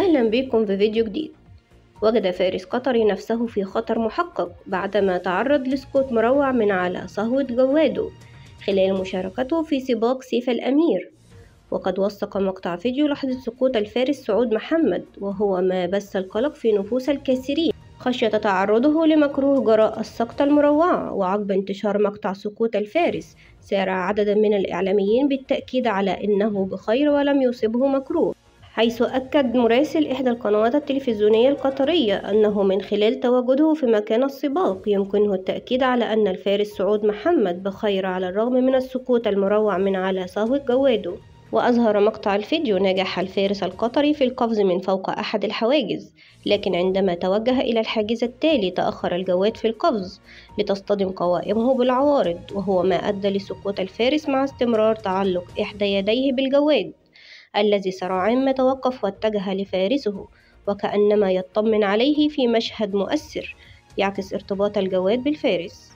أهلا بكم في فيديو جديد. وجد فارس قطري نفسه في خطر محقق بعدما تعرض لسقوط مروع من على صهوة جواده خلال مشاركته في سباق سيف الأمير. وقد وثق مقطع فيديو لحظة سقوط الفارس سعود محمد، وهو ما بث القلق في نفوس الكثيرين خشية تعرضه لمكروه جراء السقطة المروعة. وعقب انتشار مقطع سقوط الفارس، سارع عدد من الإعلاميين بالتأكيد على أنه بخير ولم يصبه مكروه، حيث أكد مراسل إحدى القنوات التلفزيونية القطرية أنه من خلال تواجده في مكان السباق يمكنه التأكيد على أن الفارس سعود محمد بخير على الرغم من السقوط المروع من على صهوة جواده. وأظهر مقطع الفيديو نجاح الفارس القطري في القفز من فوق أحد الحواجز، لكن عندما توجه إلى الحاجز التالي تأخر الجواد في القفز لتصطدم قوائمه بالعوارض، وهو ما أدى لسقوط الفارس مع استمرار تعلق إحدى يديه بالجواد الذي سرعان ما توقف واتجه لفارسه، وكأنما يطمن عليه في مشهد مؤثر يعكس ارتباط الجواد بالفارس.